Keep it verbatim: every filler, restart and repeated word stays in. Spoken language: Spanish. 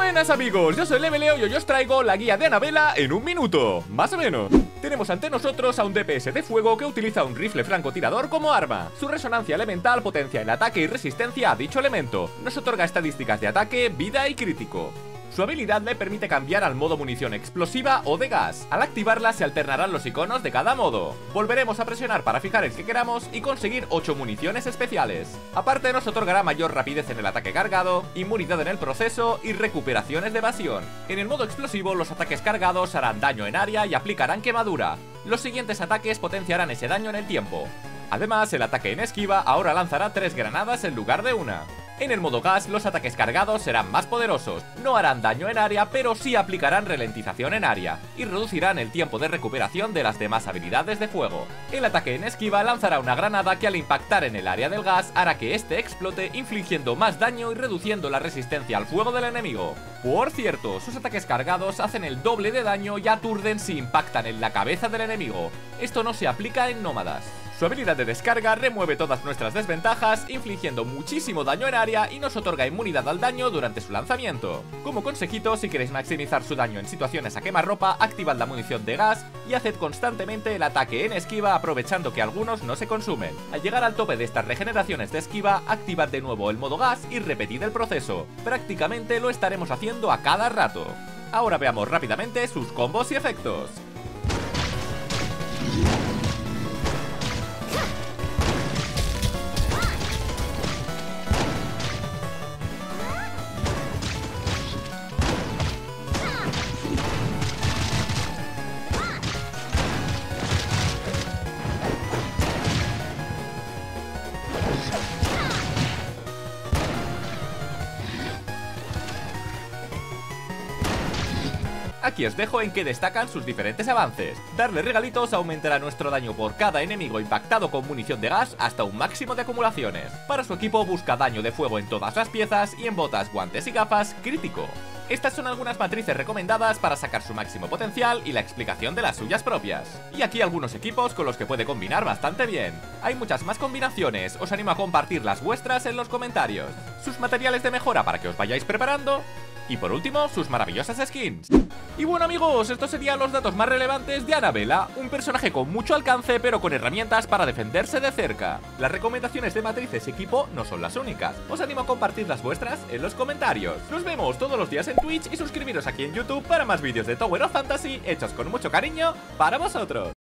Buenas amigos, yo soy Leveleo y hoy os traigo la guía de Annabella en un minuto, más o menos. Tenemos ante nosotros a un D P S de fuego que utiliza un rifle francotirador como arma. Su resonancia elemental potencia el ataque y resistencia a dicho elemento. Nos otorga estadísticas de ataque, vida y crítico. Su habilidad le permite cambiar al modo munición explosiva o de gas. Al activarla se alternarán los iconos de cada modo. Volveremos a presionar para fijar el que queramos y conseguir ocho municiones especiales. Aparte nos otorgará mayor rapidez en el ataque cargado, inmunidad en el proceso y recuperaciones de evasión. En el modo explosivo los ataques cargados harán daño en área y aplicarán quemadura. Los siguientes ataques potenciarán ese daño en el tiempo. Además, el ataque en esquiva ahora lanzará tres granadas en lugar de una. En el modo gas, los ataques cargados serán más poderosos, no harán daño en área, pero sí aplicarán ralentización en área, y reducirán el tiempo de recuperación de las demás habilidades de fuego. El ataque en esquiva lanzará una granada que al impactar en el área del gas hará que este explote, infligiendo más daño y reduciendo la resistencia al fuego del enemigo. Por cierto, sus ataques cargados hacen el doble de daño y aturden si impactan en la cabeza del enemigo. Esto no se aplica en nómadas. Su habilidad de descarga remueve todas nuestras desventajas, infligiendo muchísimo daño en área y nos otorga inmunidad al daño durante su lanzamiento. Como consejito, si queréis maximizar su daño en situaciones a quemarropa, activad la munición de gas y haced constantemente el ataque en esquiva aprovechando que algunos no se consumen. Al llegar al tope de estas regeneraciones de esquiva, activad de nuevo el modo gas y repetid el proceso. Prácticamente lo estaremos haciendo a cada rato. Ahora veamos rápidamente sus combos y efectos. Aquí os dejo en que destacan sus diferentes avances. Darle regalitos aumentará nuestro daño por cada enemigo impactado con munición de gas hasta un máximo de acumulaciones. Para su equipo busca daño de fuego en todas las piezas y en botas, guantes y gafas, crítico. Estas son algunas matrices recomendadas para sacar su máximo potencial y la explicación de las suyas propias. Y aquí algunos equipos con los que puede combinar bastante bien. Hay muchas más combinaciones, os animo a compartir las vuestras en los comentarios. Sus materiales de mejora para que os vayáis preparando. Y por último, sus maravillosas skins. Y bueno amigos, estos serían los datos más relevantes de Annabella, un personaje con mucho alcance pero con herramientas para defenderse de cerca. Las recomendaciones de matrices y equipo no son las únicas, os animo a compartir las vuestras en los comentarios. Nos vemos todos los días en Twitch y suscribiros aquí en YouTube para más vídeos de Tower of Fantasy hechos con mucho cariño para vosotros.